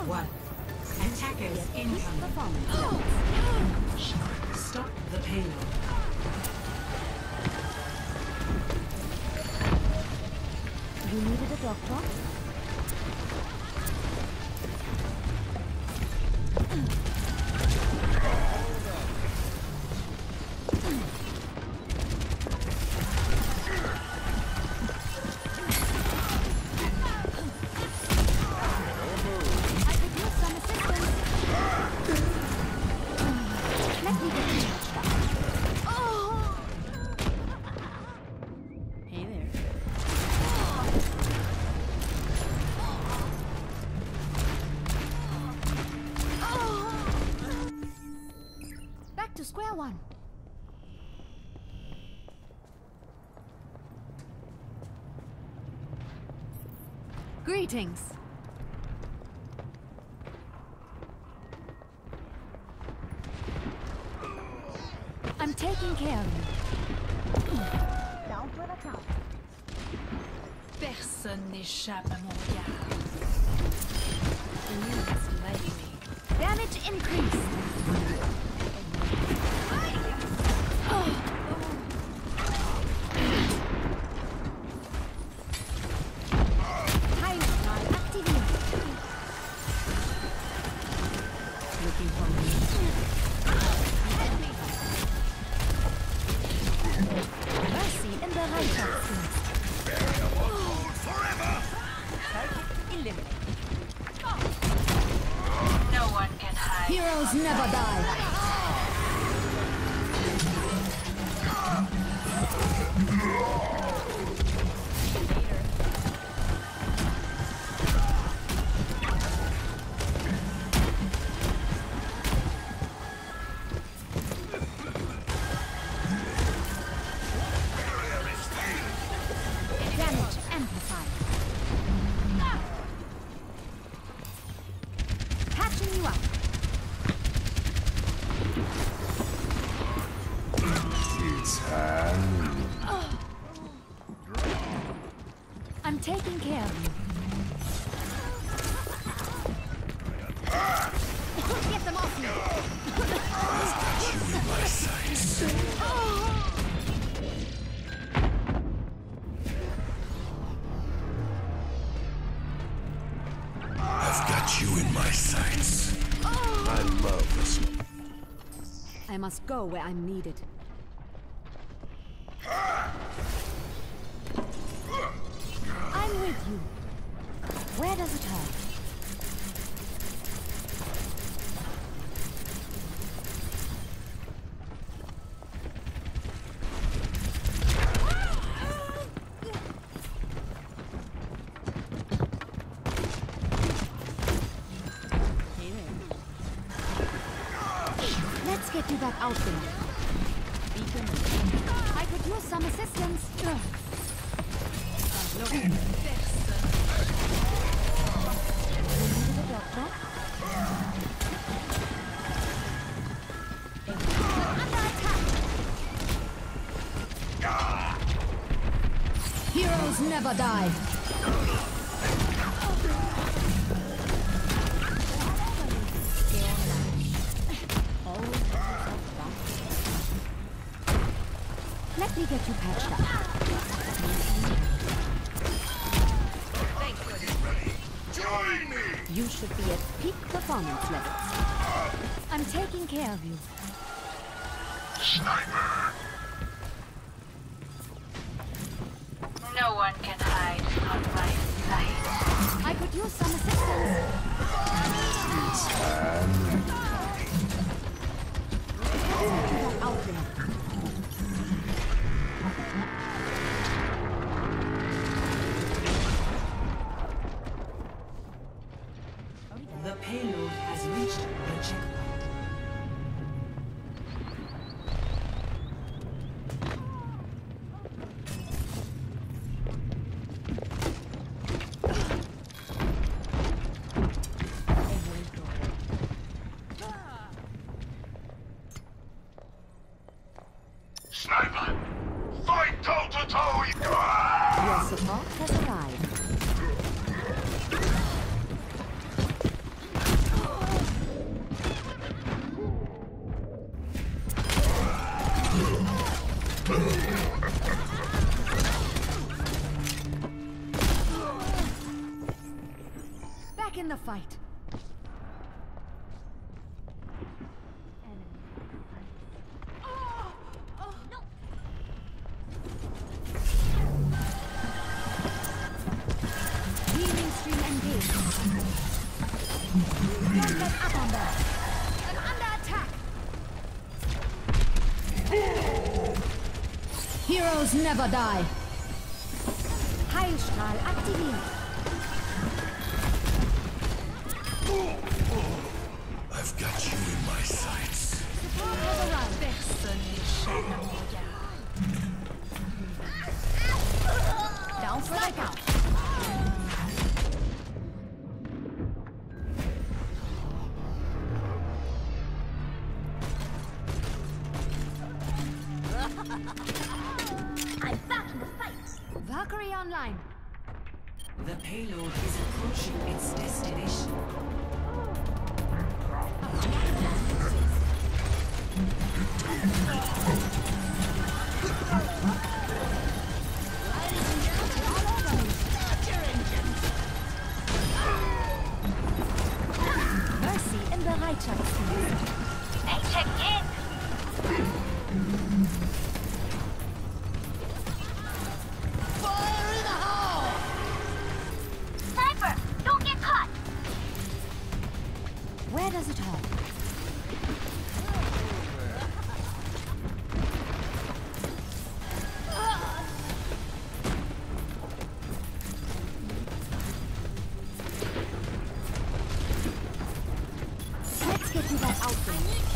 1. Attackers incoming. Stop the payload. You needed a doctor? To square one. Greetings. I'm taking care of you. Down to the top. Personne n'échappe à mon regard. You slay me. Damage increased. Heroes never die. Damage amplified. Patching you up. I'm taking care of you. Get them off me! I've got you in my sights. I've got you in my sights. I love this. I must go where I'm needed. I'm with you. Where does it hurt? Let's get you back out there. I could use some assistance. Heroes never die. Let me get you patched up. Join me! You should be at peak performance levels. I'm taking care of you. Sniper! No one can hide on my sight. I could use some assistance. Out there. The payload has reached the checkpoint. Back in the fight. Healing stream engaged. Don't let up on them. I'm under attack. Heroes never die. Heilstrahl aktiviert. I've got you in my sights. Support has arrived. Down for the count. I'm back in the fight. Valkyrie online. The payload is approaching its destination. Mercy in Bereitschaftsdienst. Paycheck in. Fire in the hole! Sniper, don't get caught. Where does it hurt? Let's get to that outfit.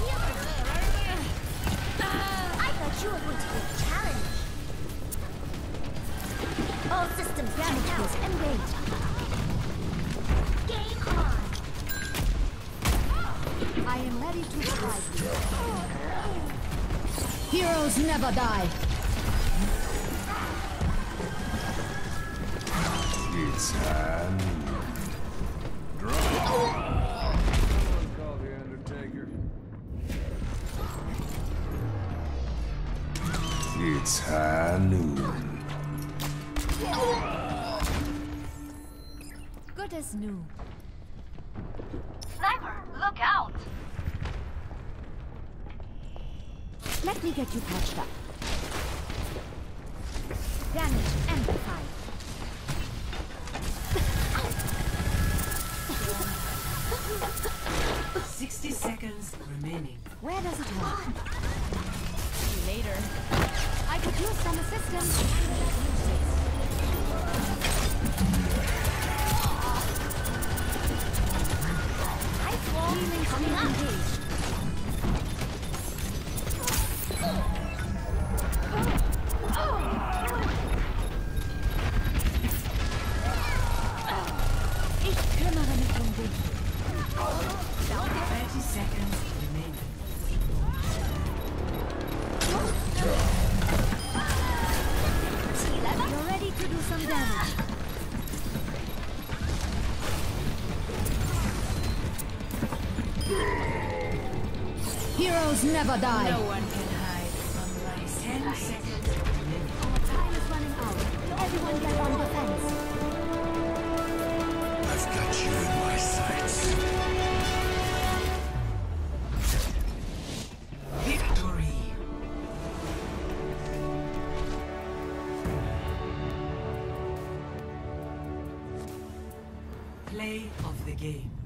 I thought you were going to be a challenge. All systems damage is engaged. Game on. I am ready to strike. Heroes never die. It's hand. Call the Undertaker. It's high noon. Good as new. Sniper, look out! Let me get you patched up. Damage amplified. 60 seconds remaining. Where does it hurt? See you later. I could use some assistance. Healing stream engaged. Ich kümmere mich um dich. 30 seconds remaining. You're ready to do some damage. Heroes never die. No one can hide from light. 10 seconds remaining. Our time is running out. Everyone get on defense. I've got you in my sights. Victory! Play of the game.